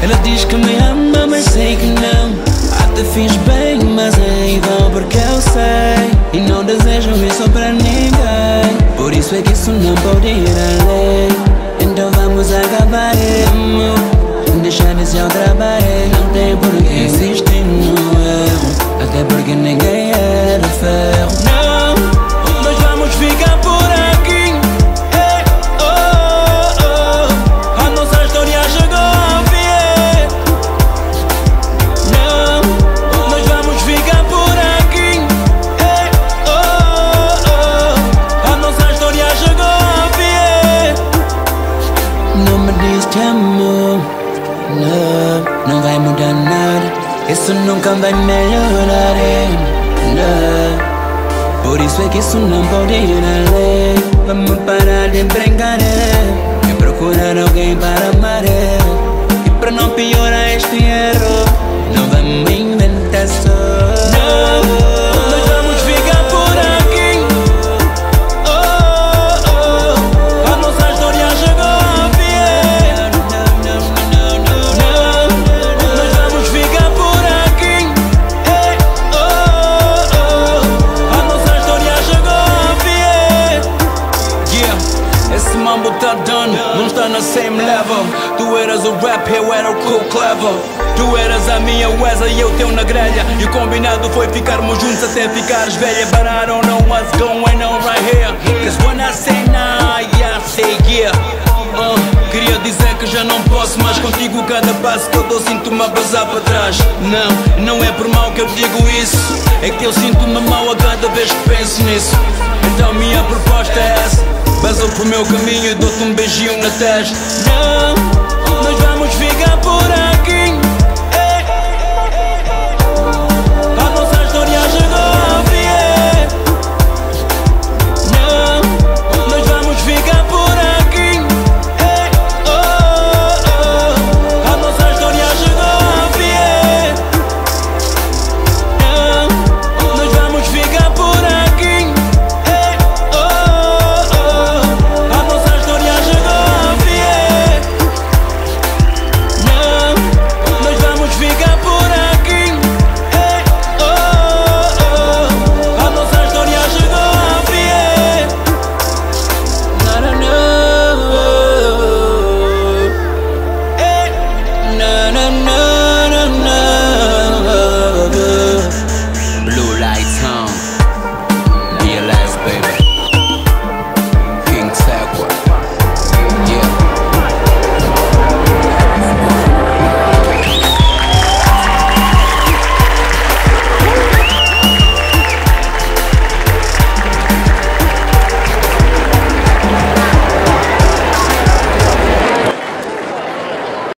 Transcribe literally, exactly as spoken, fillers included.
Ela diz que me ama, mas sei que não. Até fiz bem, mas é igual porque eu sei. E não desejo isso pra ninguém. Por isso é que isso não pode ir além. Então vamos acabar, amor. Deixar esse ao trabalho. Não tem por que insistir no erro, até porque ninguém é de ferro. Não, nós vamos ficar por aqui. Hey, oh, oh. A nossa história chegou ao fim. Não, nós vamos ficar por aqui. Hey, oh, oh. A nossa história chegou ao fim. Não me diz te amo. Não, não vai mudar nada. Isso nunca vai melhorar, não. Por isso é que isso não pode ir além. Vamos parar de brincar e procurar alguém para amar. E para não piorar este erro, não vamos inventar só. Não, nós vamos ficar por aqui. Oh, oh. A nossa história chegou ao fim. Nós vamos ficar por aqui. Hey, oh, oh. A nossa história chegou ao fim. Yeah, esse mambo tá done, não está na same level. Tu eras o rap, eu era o cool clever. Tu eras a minha Wesley e eu teu na grelha. E o combinado foi ficarmos juntos até ficares velha. But I don't know what's going on right here. Cause when I say nah, yeah, I say yeah. uh, Queria dizer que já não posso mais contigo. Cada passo que eu dou sinto-me a basar para trás. Não, não é por mal que eu digo isso. É que eu sinto-me mal a cada vez que penso nisso. Então minha proposta é essa: vaza pro meu caminho e dou-te um beijinho na testa. Não,